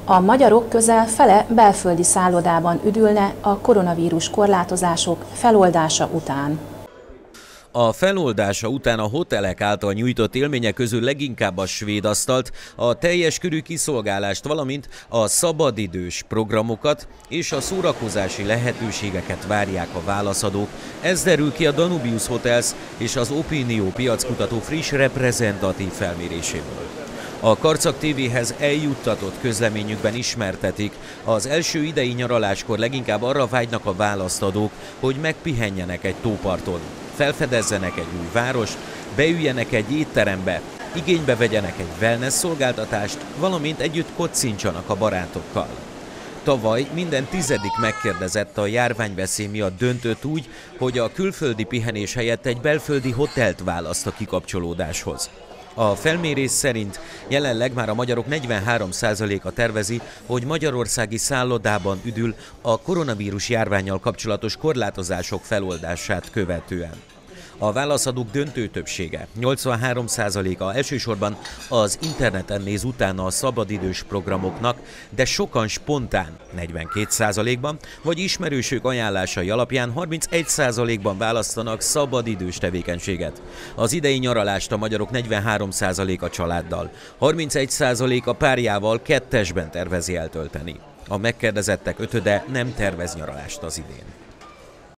A magyarok közel fele belföldi szállodában üdülne a koronavírus korlátozások feloldása után. A feloldása után a hotelek által nyújtott élmények közül leginkább a svéd asztalt, a teljes körű kiszolgálást, valamint a szabadidős programokat és a szórakozási lehetőségeket várják a válaszadók. Ez derül ki a Danubius Hotels és az Opinio piackutató friss reprezentatív felméréséből. A Karcag TV-hez eljuttatott közleményükben ismertetik, az első idei nyaraláskor leginkább arra vágynak a választadók, hogy megpihenjenek egy tóparton, felfedezzenek egy új várost, beüljenek egy étterembe, igénybe vegyenek egy wellness szolgáltatást, valamint együtt kocincsanak a barátokkal. Tavaly minden 10. megkérdezett a járványveszély miatt döntött úgy, hogy a külföldi pihenés helyett egy belföldi hotelt választ a kikapcsolódáshoz. A felmérés szerint jelenleg már a magyarok 43%-a tervezi, hogy magyarországi szállodában üdül a koronavírus járvánnyal kapcsolatos korlátozások feloldását követően. A válaszadók döntő többsége, 83%-a elsősorban az interneten néz utána a szabadidős programoknak, de sokan spontán, 42%-ban, vagy ismerősök ajánlásai alapján 31%-ban választanak szabadidős tevékenységet. Az idei nyaralást a magyarok 43%-a családdal, 31%-a párjával kettesben tervezi eltölteni. A megkérdezettek ötöde nem tervez nyaralást az idén.